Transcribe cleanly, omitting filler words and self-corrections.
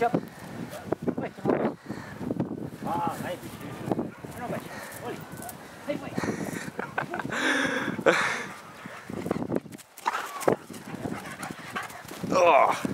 aici. Vai, te mă. Hai, nu mai. Olly. Hai, mai. Oh.